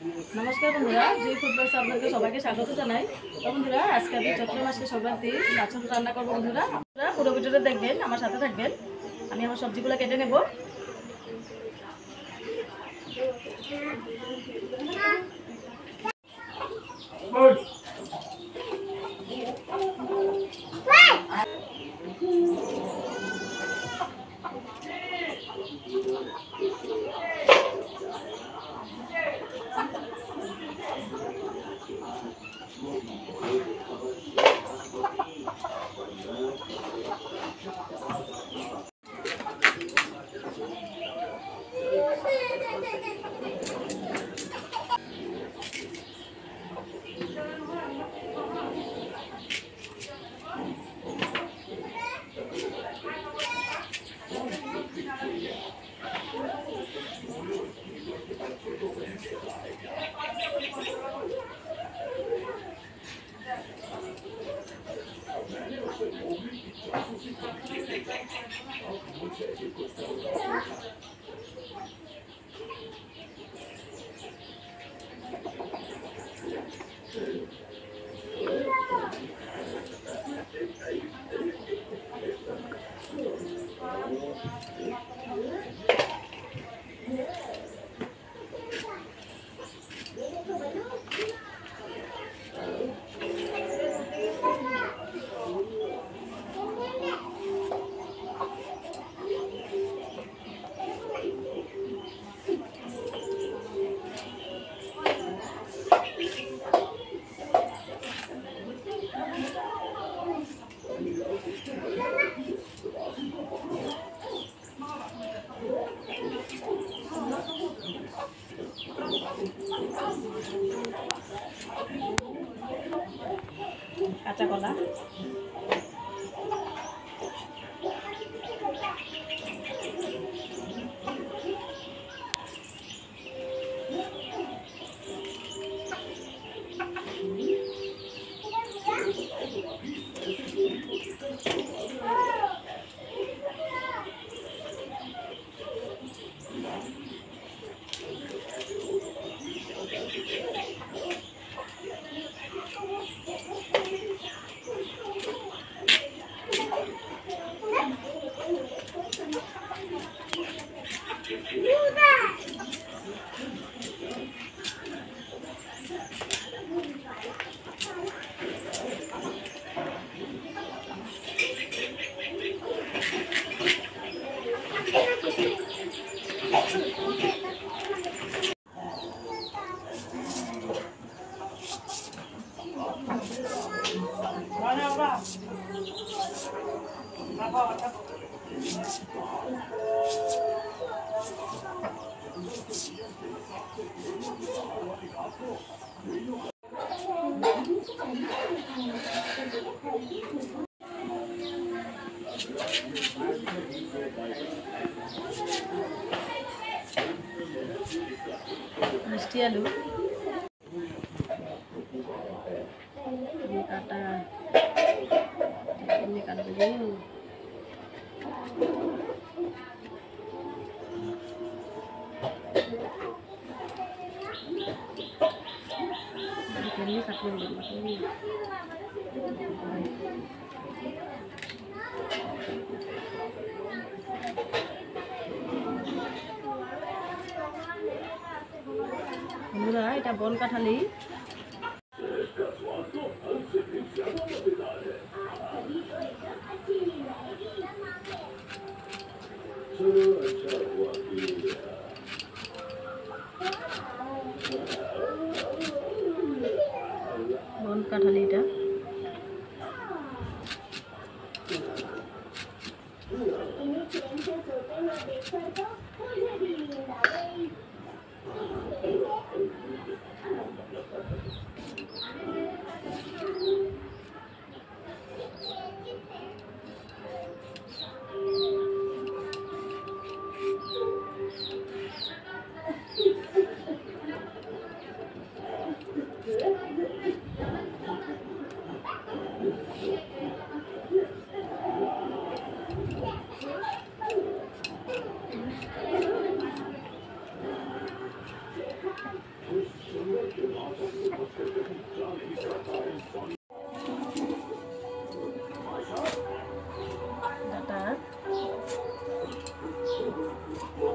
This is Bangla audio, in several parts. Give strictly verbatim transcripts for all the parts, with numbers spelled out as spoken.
नमस्कार बंधुरा जी फूड ब्लग्स আপনাদের সবাইকে স্বাগত জানাই। তো বন্ধুরা আজকে আমি চৈত্র মাসে সংক্রান্তি মাছের রান্না করব। বন্ধুরা আপনারা পুরো ভিডিওটা দেখবেন, আমার সাথে থাকবেন। আমি আমার সবজিগুলো কেটে নেব। কাঁচা কলা, মিষ্টি আলু, কাটা এমনি কাটা দেবো। এমনি কাটলে দেবো। বন্ধুরা এটা বন কাঁঠালি, বন কাঁঠালি এটা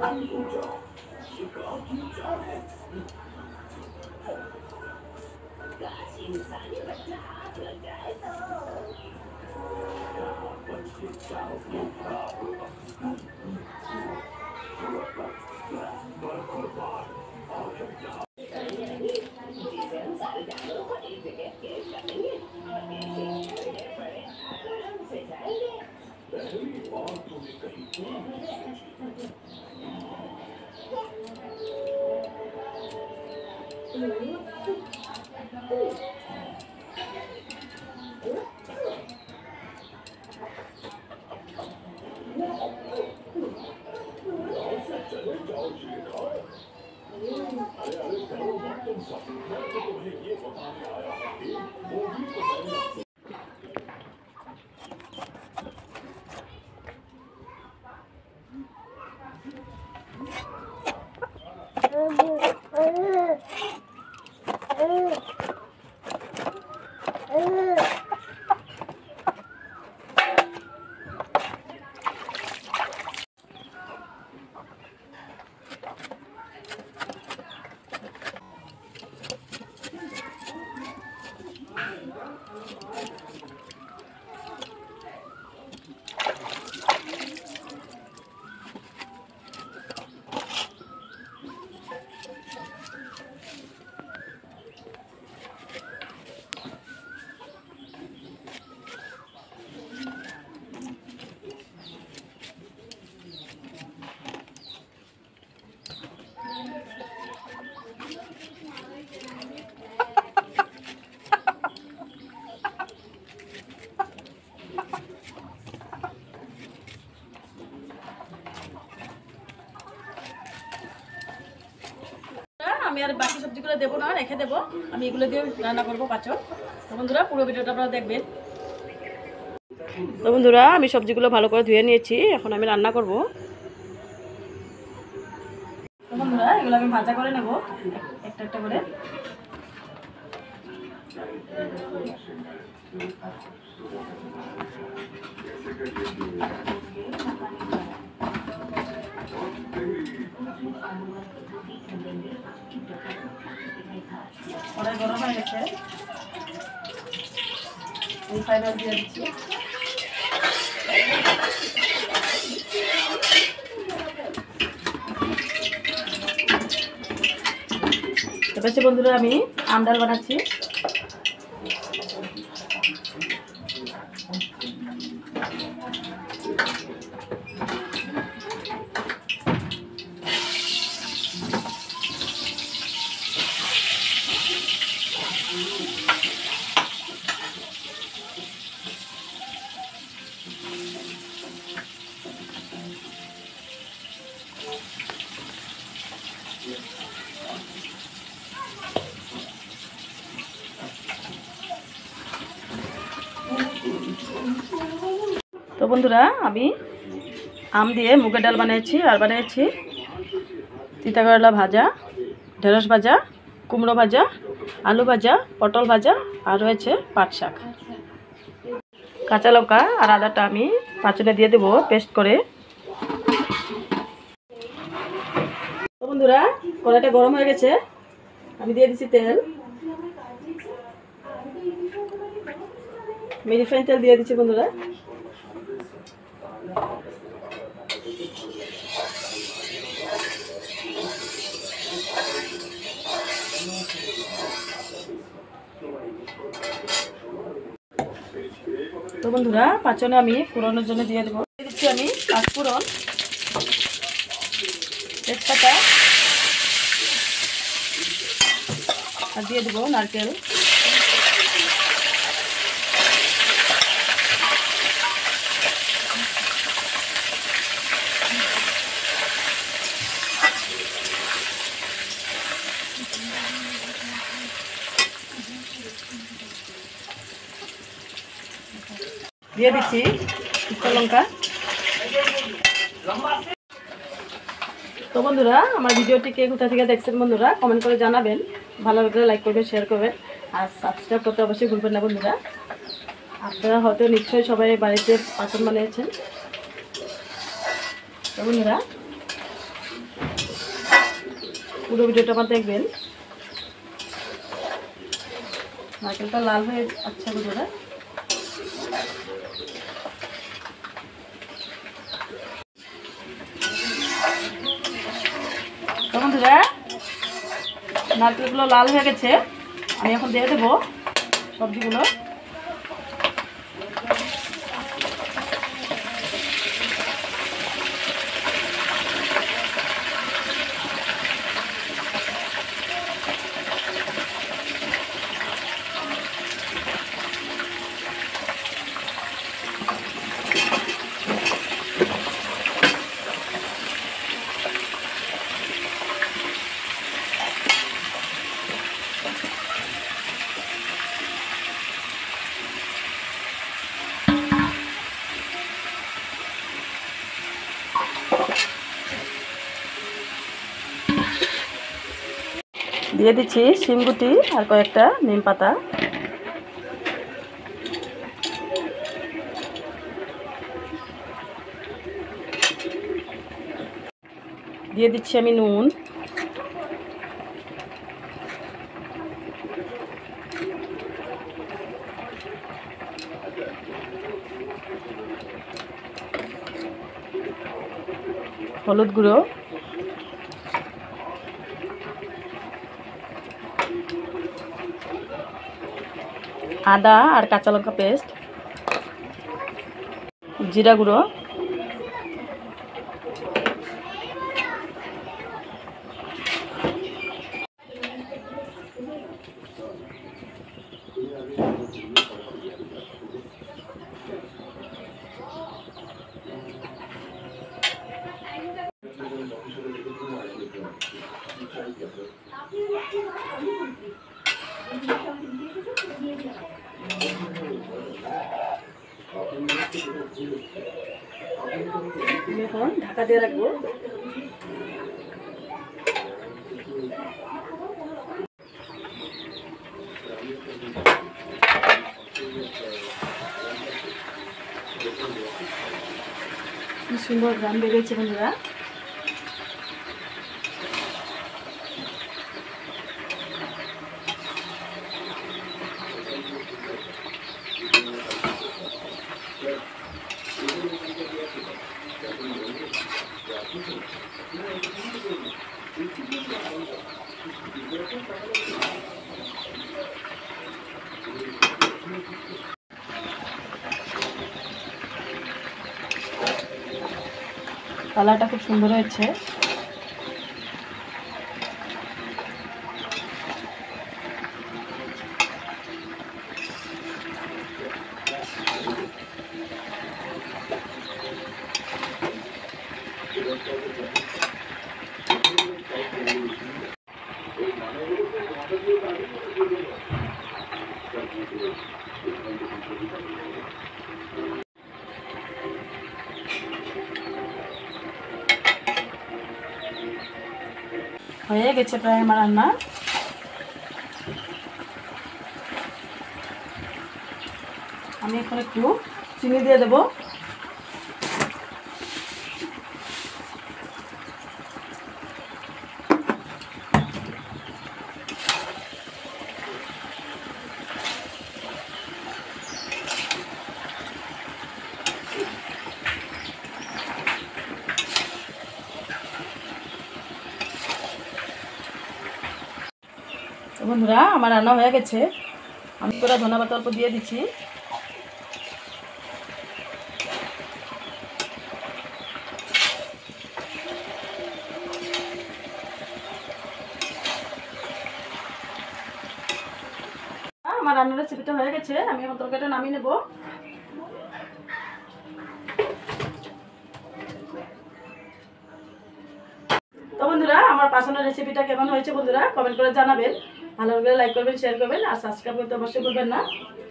আমি আর বাকি সবজিগুলো দেবো না, রেখে দেবো। আমি এগুলো দিয়ে রান্না করবো পাঁচন। তো বন্ধুরা পুরো ভিডিওটা আপনারা দেখবেন। তো বন্ধুরা আমি সবজিগুলো ভালো করে ধুয়ে নিয়েছি, এখন আমি রান্না করব। তো বন্ধুরা এগুলো আমি ভাজা করে নেব একটা একটা করে। কড়াই গরম হয়ে গেছে, রিফাইন্ড অয়েল দিয়ে দিচ্ছি। এবার বন্ধুরা আমি আম ডাল বানাচ্ছি। তো বন্ধুরা আমি আম দিয়ে মুগের ডাল বানিয়েছি, আর বানিয়েছি তিতা করলা ভাজা, ঢেঁড়স ভাজা, কুমড়ো ভাজা, আলু ভাজা, পটল ভাজা, আর রয়েছে পাট শাক। কাঁচা লঙ্কা আর আদাটা আমি পাঁচনে দিয়ে দেবো পেস্ট করে। তো বন্ধুরা কড়াইটা গরম হয়ে গেছে, আমি দিয়ে দিচ্ছি তেল। আমি রিফাইন তেল দিয়ে দিচ্ছি বন্ধুরা। তো বন্ধুরা পাঁচনে আমি ফোড়নের জন্য দিয়ে দেবো, দিয়ে দিচ্ছি আমি পাঁচফোড়ন, তেজপাতা, আর দিয়ে দেবো নারকেল। দিয়ে দিচ্ছি শুকনো লঙ্কা। তো বন্ধুরা আমার ভিডিওটি কে কোথা থেকে দেখছেন বন্ধুরা কমেন্ট করে জানাবেন। ভালো লাগলে লাইক করবেন, শেয়ার করবেন, আর সাবস্ক্রাইব করতে অবশ্যই ভুলবেন না বন্ধুরা। আপনারা হয়তো নিশ্চয়ই সবাই বাড়িতে পাচন বানিয়েছেন। তো বন্ধুরা পুরো ভিডিওটা আমার দেখবেন। নারকেলটা লাল হয়ে আচ্ছা বন্ধুরা। তো বন্ধুরা নারকেলগুলো লাল হয়ে গেছে, আমি এখন দিয়ে দেবো সবজিগুলো। দিয়ে দিচ্ছি শিমগুটি আর কয়েকটা নিম পাতা। দিয়ে দিচ্ছি আমি নুন, হলুদ গুঁড়ো, আদা আর কাঁচা লঙ্কা পেস্ট, জিরা গুঁড়ো, এখন ঢাকা দিয়ে রাখবো। কি সুন্দর গ্রাম বেরিয়েছে বন্ধুরা। কালারটা খুব সুন্দর হয়েছে। হয়ে গেছে প্রায় আমার রান্না। আমি এখন একটু চিনি দিয়ে দেবো। বন্ধুরা আমার রান্না হয়ে গেছে, আমি পুরো ধনে পাতা অল্প দিয়ে দিচ্ছি। আমার রান্নার রেসিপিটা হয়ে গেছে, আমি এখন তরকারিটা নামিয়ে নেব। তো বন্ধুরা আমার পাঁচনের রেসিপিটা কেমন হয়েছে বন্ধুরা কমেন্ট করে জানাবেন। ভালো লাগলে লাইক করবেন, শেয়ার করবেন আর সাবস্ক্রাইব করতে অবশ্যই ভুলবেন না।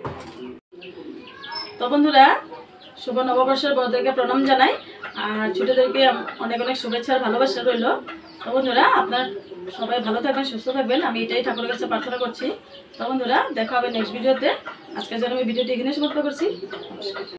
তো বন্ধুরা শুভ নববর্ষের বড়দেরকে প্রণাম জানাই আর ছোটদেরকে অনেক অনেক শুভেচ্ছা আর ভালোবাসা রইল। তো বন্ধুরা আপনারা সবাই ভালো থাকবেন, সুস্থ থাকবেন, আমি এটাই ঠাকুরের কাছে প্রার্থনা করছি। তো বন্ধুরা দেখা হবে নেক্সট ভিডিওতে। আজকের জন্য আমি ভিডিওটি এখানে সমাপ্ত করছি।